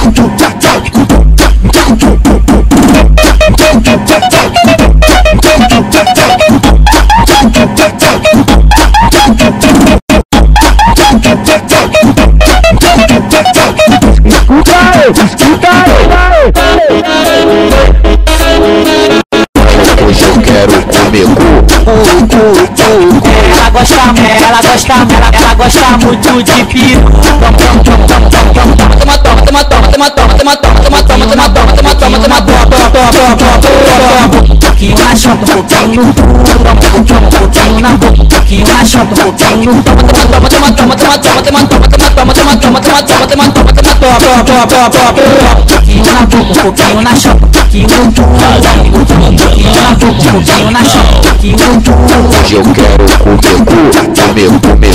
Hoje eu quero comer ela gosta muito de piru. Pouquinho na chapa, pouquinho no pouquinho na boca, pouquinho na chapa, pouquinho no pouquinho na boca, pouquinho na chapa, pouquinho no pouquinho na boca, pouquinho na chapa, pouquinho no. Hoje eu quero comer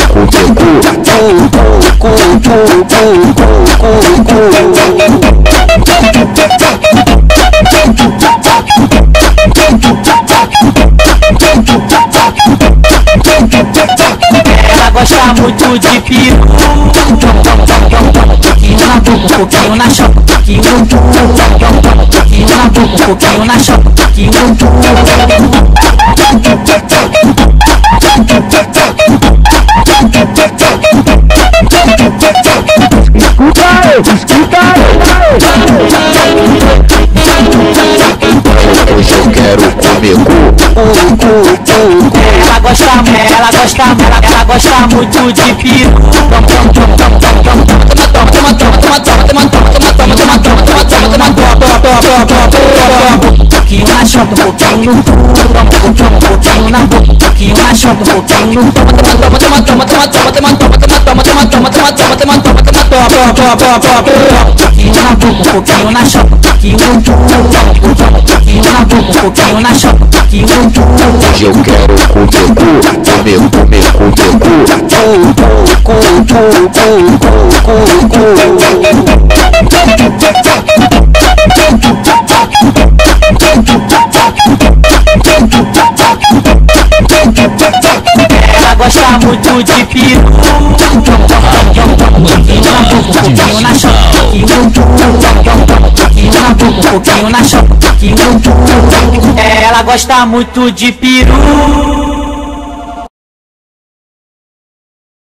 Ela gosta muito de piru. Pouquinho na boca, pouquinho na chapa, pouquinho no pouquinho na boca, pouquinho na chapa, pouquinho no. Hoje eu quero comer Ela gosta muito de piru. Pouquinho na chapa, pouquinho no pouquinho na boca, pouquinho na chapa, pouquinho no pouquinho na boca, pouquinho na chapa, pouquinho no pouquinho na boca, pouquinho na chapa, pouquinho no. Hoje eu quero Ela gosta muito de piru. Pouquinho na boca, pouquinho na chapa, pouquinho na boca, pouquinho na chapa, pouquinho. Ela gosta muito de piru.